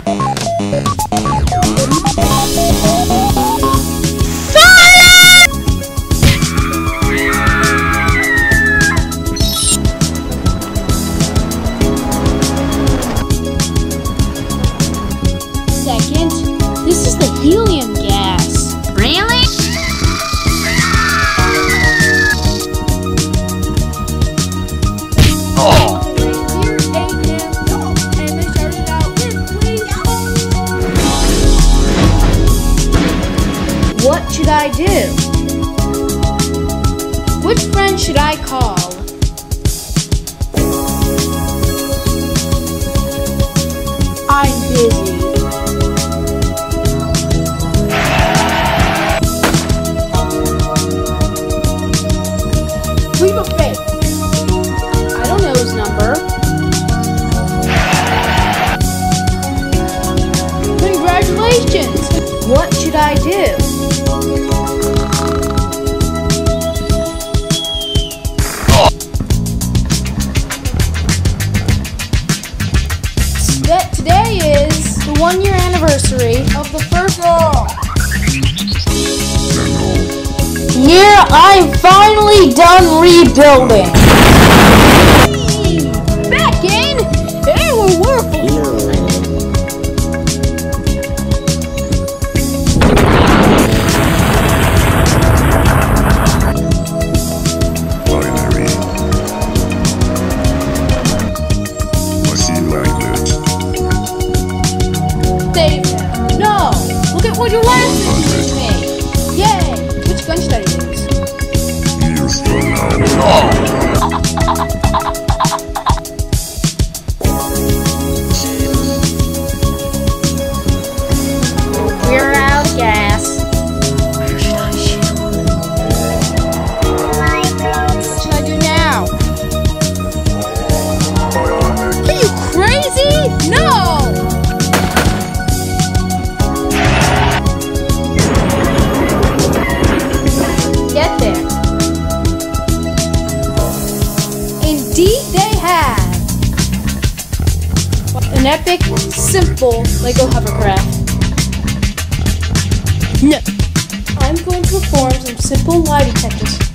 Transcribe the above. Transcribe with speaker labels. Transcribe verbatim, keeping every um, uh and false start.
Speaker 1: Second, this is the helium gas.
Speaker 2: Really?
Speaker 1: Oh. And they started out with please. What should I do? Which friend should I call? I'm busy. Leap of faith. I don't know his number. Congratulations! What should I do? That today is the one year anniversary of the first law. Yeah, I'm finally done rebuilding. Back in? Hey, we're working. Save him. No! Look at what your last is me. Yay! Which gun should I use?
Speaker 2: We're out of gas.
Speaker 1: What should I do now? Are you crazy? No! Get there. Indeed they have. An epic, simple Lego hovercraft. No. I'm going to perform some simple lie detectors